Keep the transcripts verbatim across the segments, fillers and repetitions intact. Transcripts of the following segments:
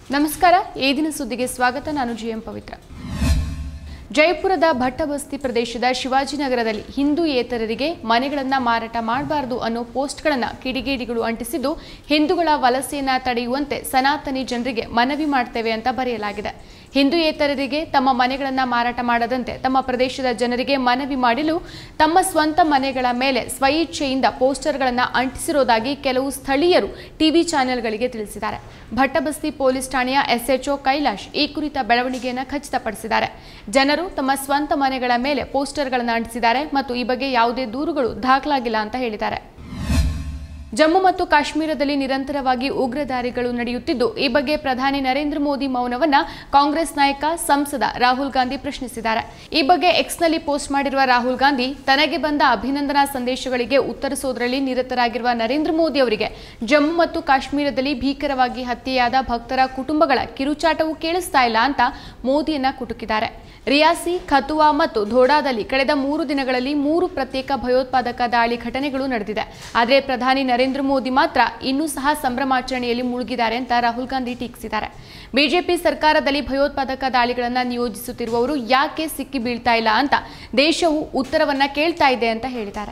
ನಮಸ್ಕಾರ ಈ ದಿನ ಸುದ್ದಿಗೆ ಸ್ವಾಗತ ನಾನು ಜಿಎಂ ಪವಿತ್ರ ಜಯಪುರದ ಭಟ್ಟಬಸ್ತಿ ಪ್ರದೇಶದ ಶಿವಾಜಿನಗರದಲ್ಲಿ ಹಿಂದೂಯೇತರರಿಗೆ ಮನೆಗಳನ್ನು ಮಾರಾಟ ಮಾಡಬಾರದು ಅನ್ನೋ ಪೋಸ್ಟ್ಗಳನ್ನು ಕಿಡಿಗೇಡಿಗಳು ಅಂಟಿಸಿದ್ದು ಹಿಂದೂಗಳ ವಲಸೆಯನ್ನು ತಡೆಯುವಂತೆ ಸನಾತನಿ ಜನರಿಗೆ ಮನವಿ ಮಾಡ್ತೇವೆ ಅಂತ ಬರೆಯಲಾಗಿದೆ ಹಿಂದೂಯೇತರರಿಗೆ ತಮ್ಮ ಮನೆಗಳನ್ನು ಮಾರಾಟ ಮಾಡದಂತೆ ತಮ್ಮ ಪ್ರದೇಶದ ಜನರಿಗೆ ಮನವಿ ಮಾಡಲು ತಮ್ಮ ಸ್ವಂತ ಮನೆಗಳ ಮೇಲೆ ಸ್ವಇಚ್ಛೆಯಿಂದ ಪೋಸ್ಟರ್ಗಳನ್ನು ಅಂಟಿಸಿರೋದಾಗಿ ಕೆಲವು ಸ್ಥಳೀಯರು ಟಿವಿ ಚಾನೆಲ್ಗಳಿಗೆ ತಿಳಿಸಿದ್ದಾರೆ ಭಟ್ಟಬಸ್ತಿ ಪೊಲೀಸ್ ಠಾಣೆಯ ಎಸ್ಎಚ್ಒ ಕೈಲಾಶ್ ಈ ಕುರಿತ ಬೆಳವಣಿಗೆಯನ್ನು ಖಚಿತಪಡಿಸಿದ್ದಾರೆ ಜನರು ತಮ್ಮ ಸ್ವಂತ ಮನೆಗಳ ಮೇಲೆ ಪೋಸ್ಟರ್ಗಳನ್ನು ಅಂಟಿಸಿದ್ದಾರೆ ಮತ್ತು ಈ ಬಗ್ಗೆ ಯಾವುದೇ ದೂರುಗಳು ದಾಖಲಾಗಿಲ್ಲ ಅಂತ ಹೇಳಿದ್ದಾರೆ ಜಮ್ಮು ಮತ್ತು ಕಾಶ್ಮೀರದಲ್ಲಿ ನಿರಂತರವಾಗಿ ಉಗ್ರದಾರಿಗಳು ನಡೆಯುತ್ತಿದ್ದು ಈ ಬಗ್ಗೆ ಪ್ರಧಾನಿ ನರೇಂದ್ರ ಮೋದಿ ಮೌನವನ್ನ ಕಾಂಗ್ರೆಸ್ ನಾಯಕ ಸಂಸದ ರಾಹುಲ್ ಗಾಂಧಿ ಪ್ರಶ್ನಿಸಿದ್ದಾರೆ ಈ ಬಗ್ಗೆ ಎಕ್ಸ್ನಲ್ಲಿ ಪೋಸ್ಟ್ ಮಾಡಿರುವ ರಾಹುಲ್ ಗಾಂಧಿ ತನಗೆ ಬಂದ ಅಭಿನಂದನಾ ಸಂದೇಶಗಳಿಗೆ ಉತ್ತರಿಸುವುದರಲ್ಲಿ ನಿರತರಾಗಿರುವ ನರೇಂದ್ರ ಮೋದಿ ಅವರಿಗೆ ಜಮ್ಮು ಮತ್ತು ಕಾಶ್ಮೀರದಲ್ಲಿ ಭೀಕರವಾಗಿ ಹತ್ಯೆಯಾದ ಭಕ್ತರ ಕುಟುಂಬಗಳ ಕಿರುಚಾಟವು ಕೇಳಿಸ್ತಾ ಇಲ್ಲ ಅಂತ ಮೋದಿಯನ್ನ ಕುಟುಕಿದ್ದಾರೆ ರಿಯಾಸಿ ಖತುವಾ ಮತ್ತು ಧೋಡಾದಲ್ಲಿ ಕಳೆದ ಮೂರು ದಿನಗಳಲ್ಲಿ ಮೂರು ಪ್ರತ್ಯೇಕ ಭಯೋತ್ಪಾದಕ ದಾಳಿ ಘಟನೆಗಳು ನಡೆದಿದೆ ಆದರೆ ಪ್ರಧಾನಿ ನರೇಂದ್ರ ಮೋದಿ ಮಾತ್ರ ಇನ್ನೂ ಸಹ ಸಂಭ್ರಮಾಚರಣೆಯಲ್ಲಿ ಮುಳುಗಿದ್ದಾರೆ ಅಂತ ರಾಹುಲ್ ಗಾಂಧಿ ಟೀಕಿಸಿದ್ದಾರೆ ಬಿಜೆಪಿ ಸರ್ಕಾರದಲ್ಲಿ ಭಯೋತ್ಪಾದಕ ದಾಳಿಗಳನ್ನು ನಿಯೋಜಿಸುತ್ತಿರುವವರು ಯಾಕೆ ಸಿಕ್ಕಿ ಬೀಳ್ತಾ ಇಲ್ಲ ಅಂತ ದೇಶವು ಉತ್ತರವನ್ನ ಕೇಳ್ತಾ ಇದೆ ಅಂತ ಹೇಳಿದ್ದಾರೆ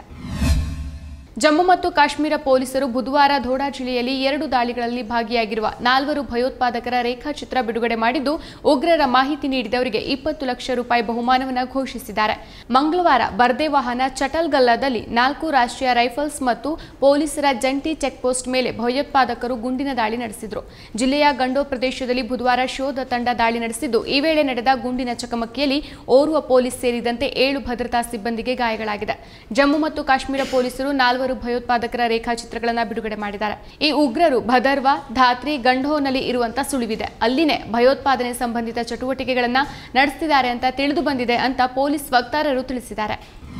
ಜಮ್ಮು ಮತ್ತು ಕಾಶ್ಮೀರ ಪೊಲೀಸರು ಬುಧವಾರ ಧೋಡಾ ಜಿಲ್ಲೆಯಲ್ಲಿ ಎರಡು ದಾಳಿಗಳಲ್ಲಿ ಭಾಗಿಯಾಗಿರುವ ನಾಲ್ವರು ಭಯೋತ್ಪಾದಕರ ರೇಖಾಚಿತ್ರ ಬಿಡುಗಡೆ ಮಾಡಿದ್ದು ಉಗ್ರರ ಮಾಹಿತಿ ನೀಡಿದವರಿಗೆ ಇಪ್ಪತ್ತು ಲಕ್ಷ ರೂಪಾಯಿ ಬಹುಮಾನವನ್ನು ಘೋಷಿಸಿದ್ದಾರೆ ಮಂಗಳವಾರ ಬರ್ದೇವಾಹನ ಚಟಲ್ಗಲ್ಲದಲ್ಲಿ ನಾಲ್ಕು ರಾಷ್ಟ್ರೀಯ ರೈಫಲ್ಸ್ ಮತ್ತು ಪೊಲೀಸರ ಜಂಟಿ ಚೆಕ್ಪೋಸ್ಟ್ ಮೇಲೆ ಭಯೋತ್ಪಾದಕರು ಗುಂಡಿನ ದಾಳಿ ನಡೆಸಿದರು ಜಿಲ್ಲೆಯ ಗಂಡೋ ಪ್ರದೇಶದಲ್ಲಿ ಬುಧವಾರ ಶೋಧ ತಂಡ ದಾಳಿ ನಡೆಸಿದ್ದು ಈ ವೇಳೆ ನಡೆದ ಗುಂಡಿನ ಚಕಮಕಿಯಲ್ಲಿ ಓರ್ವ ಪೊಲೀಸ್ ಸೇರಿದಂತೆ ಏಳು ಭದ್ರತಾ ಸಿಬ್ಬಂದಿಗೆ ಗಾಯಗಳಾಗಿದೆ ಜಮ್ಮು ಮತ್ತು ಕಾಶ್ಮೀರ ಪೊಲೀಸರು ನಾಲ್ವರು ಭಯೋತ್ಪಾದಕರ ರೇಖಾಚಿತ್ರಗಳನ್ನು ಬಿಡುಗಡೆ ಮಾಡಿದ್ದಾರೆ ಈ ಉಗ್ರರು ಭದರ್ವಾ ಧಾತ್ರಿ ಗಂಢೋನಲ್ಲಿ ಇರುವಂತ ಸುಳಿವಿದೆ ಅಲ್ಲಿನೇ ಭಯೋತ್ಪಾದನೆ ಸಂಬಂಧಿತ ಚಟುವಟಿಕೆಗಳನ್ನು ನಡೆಸುತ್ತಿದ್ದಾರೆ ಅಂತ ತಿಳಿದು ಬಂದಿದೆ ಅಂತ ಪೊಲೀಸ್ ವಕ್ತಾರರು ತಿಳಿಸಿದ್ದಾರೆ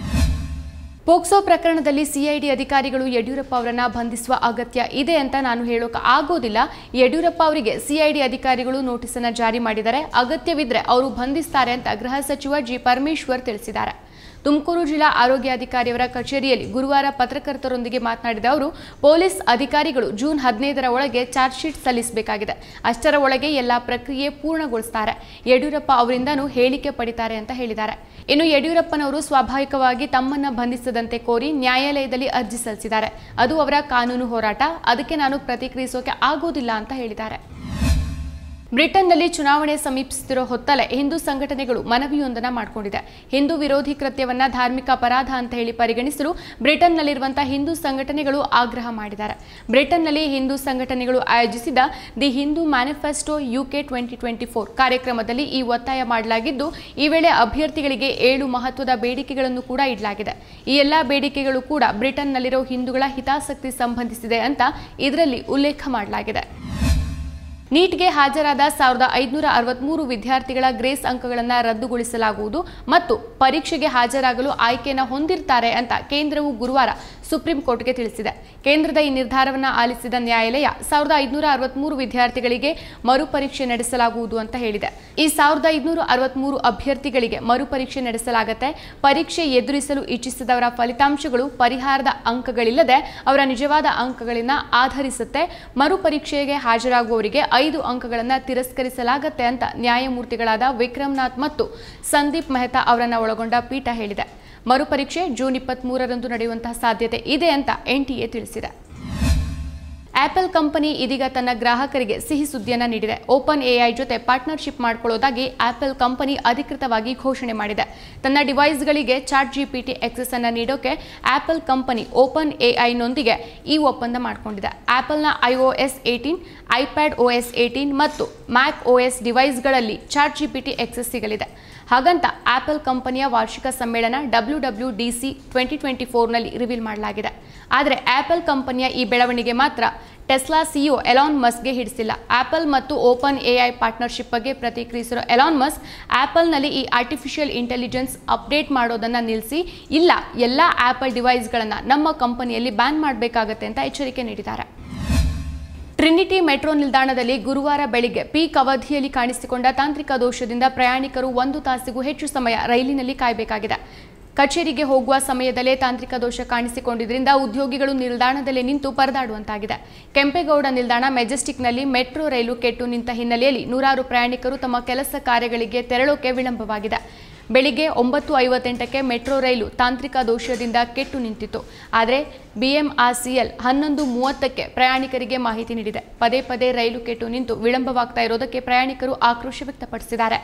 ಪೋಕ್ಸೋ ಪ್ರಕರಣದಲ್ಲಿ ಸಿಐಡಿ ಅಧಿಕಾರಿಗಳು ಯಡಿಯೂರಪ್ಪ ಅವರನ್ನ ಬಂಧಿಸುವ ಅಗತ್ಯ ಇದೆ ಅಂತ ನಾನು ಹೇಳೋಕೆ ಆಗೋದಿಲ್ಲ ಯಡಿಯೂರಪ್ಪ ಅವರಿಗೆ ಸಿಐಡಿ ಅಧಿಕಾರಿಗಳು ನೋಟಿಸ್ ಅನ್ನು ಜಾರಿ ಮಾಡಿದ್ದಾರೆ ಅಗತ್ಯವಿದ್ರೆ ಅವರು ಬಂಧಿಸ್ತಾರೆ ಅಂತ ಗೃಹ ಸಚಿವ ಜಿ ಪರಮೇಶ್ವರ್ ತಿಳಿಸಿದ್ದಾರೆ ತುಮಕೂರು ಜಿಲ್ಲಾ ಆರೋಗ್ಯಾಧಿಕಾರಿಯವರ ಕಚೇರಿಯಲ್ಲಿ ಗುರುವಾರ ಪತ್ರಕರ್ತರೊಂದಿಗೆ ಮಾತನಾಡಿದ ಅವರು ಪೊಲೀಸ್ ಅಧಿಕಾರಿಗಳು ಜೂನ್ ಹದಿನೈದರ ಒಳಗೆ ಚಾರ್ಜ್ ಶೀಟ್ ಸಲ್ಲಿಸಬೇಕಾಗಿದೆ ಅಷ್ಟರ ಒಳಗೆ ಎಲ್ಲಾ ಪ್ರಕ್ರಿಯೆ ಪೂರ್ಣಗೊಳಿಸುತ್ತಾರೆ ಯಡಿಯೂರಪ್ಪ ಅವರಿಂದನೂ ಹೇಳಿಕೆ ಪಡಿತಾರೆ ಅಂತ ಹೇಳಿದ್ದಾರೆ ಇನ್ನು ಯಡಿಯೂರಪ್ಪನವರು ಸ್ವಾಭಾವಿಕವಾಗಿ ತಮ್ಮನ್ನ ಬಂಧಿಸದಂತೆ ಕೋರಿ ನ್ಯಾಯಾಲಯದಲ್ಲಿ ಅರ್ಜಿ ಸಲ್ಲಿಸಿದ್ದಾರೆ ಅದು ಅವರ ಕಾನೂನು ಹೋರಾಟ ಅದಕ್ಕೆ ನಾನು ಪ್ರತಿಕ್ರಿಯಿಸೋಕೆ ಆಗೋದಿಲ್ಲ ಅಂತ ಹೇಳಿದ್ದಾರೆ ಬ್ರಿಟನ್ನಲ್ಲಿ ಚುನಾವಣೆ ಸಮೀಪಿಸುತ್ತಿರೋ ಹೊತ್ತಲೇ ಹಿಂದೂ ಸಂಘಟನೆಗಳು ಮನವಿಯೊಂದನ್ನು ಮಾಡಿಕೊಂಡಿದೆ ಹಿಂದೂ ವಿರೋಧಿ ಕೃತ್ಯವನ್ನ ಧಾರ್ಮಿಕ ಅಪರಾಧ ಅಂತ ಹೇಳಿ ಪರಿಗಣಿಸಲು ಬ್ರಿಟನ್ನಲ್ಲಿರುವಂತಹ ಹಿಂದೂ ಸಂಘಟನೆಗಳು ಆಗ್ರಹ ಮಾಡಿದ್ದಾರೆ ಬ್ರಿಟನ್ನಲ್ಲಿ ಹಿಂದೂ ಸಂಘಟನೆಗಳು ಆಯೋಜಿಸಿದ the Hindu manifesto UK twenty twenty four ಕಾರ್ಯಕ್ರಮದಲ್ಲಿ ಈ ಒತ್ತಾಯ ಮಾಡಲಾಗಿದ್ದು ಈ ವೇಳೆ ಅಭ್ಯರ್ಥಿಗಳಿಗೆ ಏಳು ಮಹತ್ವದ ಬೇಡಿಕೆಗಳನ್ನು ಕೂಡ ಇಡಲಾಗಿದೆ ಈ ಎಲ್ಲಾ ಬೇಡಿಕೆಗಳು ಕೂಡ ಬ್ರಿಟನ್ನಲ್ಲಿರೋ ಹಿಂದೂಗಳ ಹಿತಾಸಕ್ತಿ ಸಂಬಂಧಿಸಿದೆ ಅಂತ ಇದರಲ್ಲಿ ಉಲ್ಲೇಖ ಮಾಡಲಾಗಿದೆ ನೀಟ್ಗೆ ಹಾಜರಾದ ಸಾವಿರದ ಐದುನೂರ ಅರವತ್ಮೂರು ವಿದ್ಯಾರ್ಥಿಗಳ ಗ್ರೇಸ್ ಅಂಕಗಳನ್ನು ರದ್ದುಗೊಳಿಸಲಾಗುವುದು ಮತ್ತು ಪರೀಕ್ಷೆಗೆ ಹಾಜರಾಗಲು ಆಯ್ಕೆಯನ್ನು ಹೊಂದಿರ್ತಾರೆ ಅಂತ ಕೇಂದ್ರವು ಗುರುವಾರ ಸುಪ್ರೀಂ ಕೋರ್ಟ್ಗೆ ತಿಳಿಸಿದೆ ಕೇಂದ್ರದ ಈ ನಿರ್ಧಾರವನ್ನು ಆಲಿಸಿದ ನ್ಯಾಯಾಲಯ ಸಾವಿರದ ಐದುನೂರ ಅರವತ್ಮೂರು ವಿದ್ಯಾರ್ಥಿಗಳಿಗೆ ಮರುಪರೀಕ್ಷೆ ನಡೆಸಲಾಗುವುದು ಅಂತ ಹೇಳಿದೆ ಈ ಸಾವಿರದ ಐದುನೂರ ಅರವತ್ಮೂರು ಅಭ್ಯರ್ಥಿಗಳಿಗೆ ಮರುಪರೀಕ್ಷೆ ನಡೆಸಲಾಗುತ್ತೆ ಪರೀಕ್ಷೆ ಎದುರಿಸಲು ಇಚ್ಛಿಸಿದವರ ಫಲಿತಾಂಶಗಳು ಪರಿಹಾರದ ಅಂಕಗಳಿಲ್ಲದೆ ಅವರ ನಿಜವಾದ ಅಂಕಗಳನ್ನು ಆಧರಿಸುತ್ತೆ ಮರುಪರೀಕ್ಷೆಗೆ ಹಾಜರಾಗುವವರಿಗೆ ಐದು ಅಂಕಗಳನ್ನು ತಿರಸ್ಕರಿಸಲಾಗುತ್ತೆ ಅಂತ ನ್ಯಾಯಮೂರ್ತಿಗಳಾದ ವಿಕ್ರಮ್ನಾಥ್ ಮತ್ತು ಸಂದೀಪ್ ಮೆಹ್ತಾ ಅವರನ್ನು ಒಳಗೊಂಡ ಪೀಠ ಹೇಳಿದೆ ಮರುಪರೀಕ್ಷೆ ಜೂನ್ ಇಪ್ಪತ್ತ್ ಮೂರರಂದು ನಡೆಯುವಂತಹ ಸಾಧ್ಯತೆ ಇದೆ ಅಂತ ಎನ್ಟಿಎ ತಿಳಿಸಿದೆ ಆಪಲ್ ಕಂಪನಿ ಇದೀಗ ತನ್ನ ಗ್ರಾಹಕರಿಗೆ ಸಿಹಿ ಸುದ್ದಿಯನ್ನು ನೀಡಿದೆ ಓಪನ್ ಎಐ ಜೊತೆ ಪಾರ್ಟ್ನರ್ಶಿಪ್ ಮಾಡಿಕೊಳ್ಳೋದಾಗಿ ಆಪಲ್ ಕಂಪನಿ ಅಧಿಕೃತವಾಗಿ ಘೋಷಣೆ ಮಾಡಿದೆ ತನ್ನ ಡಿವೈಸ್ಗಳಿಗೆ ಚಾಟ್ ಜಿಪಿಟಿ ಆಕ್ಸೆಸ್ ಅನ್ನು ನೀಡೋಕೆ ಆಪಲ್ ಕಂಪನಿ ಓಪನ್ ಎಐನೊಂದಿಗೆ ಈ ಒಪ್ಪಂದ ಮಾಡಿಕೊಂಡಿದೆ ಆಪಲ್ನ iOS eighteen iPad OS eighteen ಮತ್ತು ಮ್ಯಾಕ್ ಓಎಸ್ ಡಿವೈಸ್ಗಳಲ್ಲಿ ಚಾಟ್ ಜಿಪಿಟಿ ಆಕ್ಸೆಸ್ ಸಿಗಲಿದೆ ಹಾಗಂತ ಆಪಲ್ ಕಂಪನಿಯ ವಾರ್ಷಿಕ ಸಮ್ಮೇಳನ W W D C twenty twenty ಫೋರ್ನಲ್ಲಿ ರಿವೀಲ್ ಮಾಡಲಾಗಿದೆ ಆದರೆ ಆಪಲ್ ಕಂಪನಿಯ ಈ ಬೆಳವಣಿಗೆ ಮಾತ್ರ ಟೆಸ್ಲಾ ಸಿಇಒ ಎಲಾನ್ ಮಸ್ಕ್ಗೆ ಹಿಡಿಸಿಲ್ಲ ಆಪಲ್ ಮತ್ತು ಓಪನ್ ಎಐ ಪಾರ್ಟ್ನರ್ಶಿಪ್ ಬಗ್ಗೆ ಪ್ರತಿಕ್ರಿಯಿಸಿರೋ ಎಲಾನ್ ಮಸ್ಕ್ ಆಪಲ್ನಲ್ಲಿ ಈ ಆರ್ಟಿಫಿಷಿಯಲ್ ಇಂಟೆಲಿಜೆನ್ಸ್ ಅಪ್ಡೇಟ್ ಮಾಡೋದನ್ನು ನಿಲ್ಲಿಸಿ ಇಲ್ಲ ಎಲ್ಲ ಆಪಲ್ ಡಿವೈಸ್ಗಳನ್ನು ನಮ್ಮ ಕಂಪನಿಯಲ್ಲಿ ಬ್ಯಾನ್ ಮಾಡಬೇಕಾಗತ್ತೆ ಅಂತ ಎಚ್ಚರಿಕೆ ನೀಡಿದ್ದಾರೆ ಟ್ರಿನಿಟಿ ಮೆಟ್ರೋ ನಿಲ್ದಾಣದಲ್ಲಿ ಗುರುವಾರ ಬೆಳಿಗ್ಗೆ ಪೀಕ್ ಅವಧಿಯಲ್ಲಿ ಕಾಣಿಸಿಕೊಂಡ ತಾಂತ್ರಿಕ ದೋಷದಿಂದ ಪ್ರಯಾಣಿಕರು ಒಂದು ತಾಸಿಗೂ ಹೆಚ್ಚು ಸಮಯ ರೈಲಿನಲ್ಲಿ ಕಾಯಬೇಕಾಗಿದೆ ಕಚೇರಿಗೆ ಹೋಗುವ ಸಮಯದಲ್ಲೇ ತಾಂತ್ರಿಕ ದೋಷ ಕಾಣಿಸಿಕೊಂಡಿದ್ದರಿಂದ ಉದ್ಯೋಗಿಗಳು ನಿಲ್ದಾಣದಲ್ಲಿ ನಿಂತು ಪರದಾಡುವಂತಾಗಿದೆ. ಕೆಂಪೇಗೌಡ ನಿಲ್ದಾಣ ಮೆಜೆಸ್ಟಿಕ್ನಲ್ಲಿ ಮೆಟ್ರೋ ರೈಲು ಕೆಟ್ಟು ನಿಂತ ಹಿನ್ನೆಲೆಯಲ್ಲಿ ನೂರಾರು ಪ್ರಯಾಣಿಕರು ತಮ್ಮ ಕೆಲಸ ಕಾರ್ಯಗಳಿಗೆ ತೆರಳೋಕೆ ವಿಳಂಬವಾಗಿದೆ. ಬೆಳಿಗ್ಗೆ ಒಂಬತ್ತು ಐವತ್ತೆಂಟಕ್ಕೆ ಮೆಟ್ರೋ ರೈಲು ತಾಂತ್ರಿಕ ದೋಷದಿಂದ ಕೆಟ್ಟು ನಿಂತಿತ್ತು. ಆದರೆ ಬಿಎಂಆರ್ಸಿಎಲ್ ಹನ್ನೊಂದು ಮೂವತ್ತಕ್ಕೆ ಪ್ರಯಾಣಿಕರಿಗೆ ಮಾಹಿತಿ ನೀಡಿದೆ. ಪದೇ ಪದೇ ರೈಲು ಕೆಟ್ಟು ನಿಂತು ವಿಳಂಬವಾಗ್ತಾ ಇರೋದಕ್ಕೆ ಪ್ರಯಾಣಿಕರು ಆಕ್ರೋಶ ವ್ಯಕ್ತಪಡಿಸಿದ್ದಾರೆ.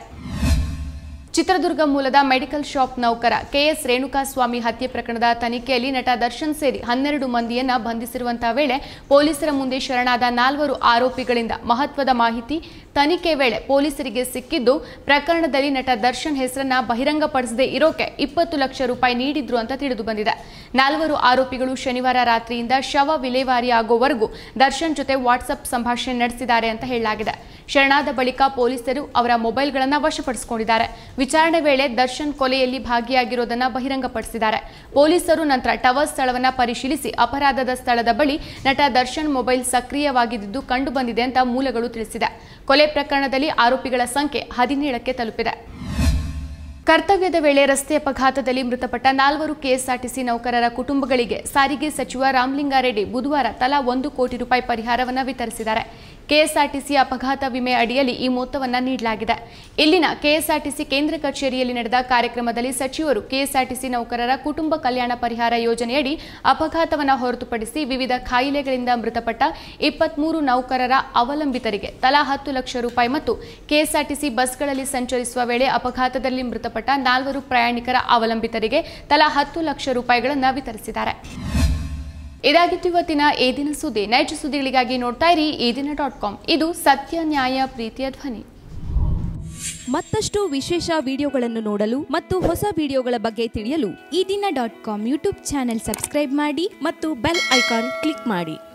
ಚಿತ್ರದುರ್ಗ ಮೂಲದ ಮೆಡಿಕಲ್ ಶಾಪ್ ನೌಕರ ಕೆಎಸ್ ರೇಣುಕಾಸ್ವಾಮಿ ಹತ್ಯೆ ಪ್ರಕರಣದ ತನಿಖೆಯಲ್ಲಿ ನಟ ದರ್ಶನ್ ಸೇರಿ ಹನ್ನೆರಡು ಮಂದಿಯನ್ನ ಬಂಧಿಸಿರುವಂತಹ ವೇಳೆ ಪೊಲೀಸರ ಮುಂದೆ ಶರಣಾದ ನಾಲ್ವರು ಆರೋಪಿಗಳಿಂದ ಮಹತ್ವದ ಮಾಹಿತಿ ತನಿಖೆ ವೇಳೆ ಪೊಲೀಸರಿಗೆ ಸಿಕ್ಕಿದ್ದು, ಪ್ರಕರಣದಲ್ಲಿ ನಟ ದರ್ಶನ್ ಹೆಸರನ್ನ ಬಹಿರಂಗಪಡಿಸದೇ ಇರೋಕೆ ಇಪ್ಪತ್ತು ಲಕ್ಷ ರೂಪಾಯಿ ನೀಡಿದ್ರು ಅಂತ ತಿಳಿದು ಬಂದಿದೆ. ನಾಲ್ವರು ಆರೋಪಿಗಳು ಶನಿವಾರ ರಾತ್ರಿಯಿಂದ ಶವ ವಿಲೇವಾರಿ ಆಗೋವರೆಗೂ ದರ್ಶನ್ ಜೊತೆ ವಾಟ್ಸ್ಆಪ್ ಸಂಭಾಷಣೆ ನಡೆಸಿದ್ದಾರೆ ಅಂತ ಹೇಳಲಾಗಿದೆ. ಶರಣಾದ ಬಳಿಕ ಪೊಲೀಸರು ಅವರ ಮೊಬೈಲ್ಗಳನ್ನು ವಶಪಡಿಸಿಕೊಂಡಿದ್ದಾರೆ. ವಿಚಾರಣೆ ವೇಳೆ ದರ್ಶನ್ ಕೊಲೆಯಲ್ಲಿ ಭಾಗಿಯಾಗಿರೋದನ್ನ ಬಹಿರಂಗಪಡಿಸಿದ್ದಾರೆ. ಪೊಲೀಸರು ನಂತರ ಟವರ್ ಸ್ಥಳವನ್ನ ಪರಿಶೀಲಿಸಿ ಅಪರಾಧದ ಸ್ಥಳದ ಬಳಿ ನಟ ದರ್ಶನ್ ಮೊಬೈಲ್ ಸಕ್ರಿಯವಾಗಿದ್ದು ಕಂಡು ಬಂದಿದೆ ಅಂತ ಮೂಲಗಳು ತಿಳಿಸಿದೆ. ಕೊಲೆ ಪ್ರಕರಣದಲ್ಲಿ ಆರೋಪಿಗಳ ಸಂಖ್ಯೆ ಹದಿನೇಳಕ್ಕೆ ತಲುಪಿದೆ. ಕರ್ತವ್ಯದ ವೇಳೆ ರಸ್ತೆ ಅಪಘಾತದಲ್ಲಿ ಮೃತಪಟ್ಟ ನಾಲ್ವರು ಕೆಎಸ್ಆರ್ಟಿಸಿ ನೌಕರರ ಕುಟುಂಬಗಳಿಗೆ ಸಾರಿಗೆ ಸಚಿವ ರಾಮಲಿಂಗಾರೆಡ್ಡಿ ಬುಧವಾರ ತಲಾ ಒಂದು ಕೋಟಿ ರೂಪಾಯಿ ಪರಿಹಾರವನ್ನು ವಿತರಿಸಿದ್ದಾರೆ. ಕೆಎಸ್ಆರ್ಟಿಸಿ ಅಪಘಾತ ವಿಮೆ ಅಡಿಯಲ್ಲಿ ಈ ಮೊತ್ತವನ್ನು ನೀಡಲಾಗಿದೆ. ಇಲ್ಲಿನ ಕೆಎಸ್ಆರ್ಟಿಸಿ ಕೇಂದ್ರ ಕಚೇರಿಯಲ್ಲಿ ನಡೆದ ಕಾರ್ಯಕ್ರಮದಲ್ಲಿ ಸಚಿವರು ಕೆಎಸ್ಆರ್ಟಿಸಿ ನೌಕರರ ಕುಟುಂಬ ಕಲ್ಯಾಣ ಪರಿಹಾರ ಯೋಜನೆಯಡಿ ಅಪಘಾತವನ್ನು ಹೊರತುಪಡಿಸಿ ವಿವಿಧ ಕಾಯಿಲೆಗಳಿಂದ ಮೃತಪಟ್ಟ ಇಪ್ಪತ್ಮೂರು ನೌಕರರ ಅವಲಂಬಿತರಿಗೆ ತಲಾ ಹತ್ತು ಲಕ್ಷ ರೂಪಾಯಿ ಮತ್ತು ಕೆಎಸ್ಆರ್ಟಿಸಿ ಬಸ್ಗಳಲ್ಲಿ ಸಂಚರಿಸುವ ವೇಳೆ ಅಪಘಾತದಲ್ಲಿ ಮೃತಪಟ್ಟ ನಾಲ್ವರು ಪ್ರಯಾಣಿಕರ ಅವಲಂಬಿತರಿಗೆ ತಲಾ ಹತ್ತು ಲಕ್ಷ ರೂಪಾಯಿಗಳನ್ನು ವಿತರಿಸಿದ್ದಾರೆ. ಇದಾಗಿತ್ತು ಇವತ್ತಿನ ಈ ದಿನ ಸುದ್ದಿ. ನೈಜ ಸುದ್ದಿಗಳಿಗಾಗಿ ನೋಡ್ತಾ ಇರಿ ಈ ದಿನ ಡಾಟ್ ಕಾಮ್. ಇದು ಸತ್ಯ, ನ್ಯಾಯ, ಪ್ರೀತಿಯ ಧ್ವನಿ. ಮತ್ತಷ್ಟು ವಿಶೇಷ ವಿಡಿಯೋಗಳನ್ನು ನೋಡಲು ಮತ್ತು ಹೊಸ ವಿಡಿಯೋಗಳ ಬಗ್ಗೆ ತಿಳಿಯಲು Ee Dina dot com YouTube channel subscribe ಮಾಡಿ ಮತ್ತು ಬೆಲ್ ಐಕಾನ್ ಕ್ಲಿಕ್ ಮಾಡಿ.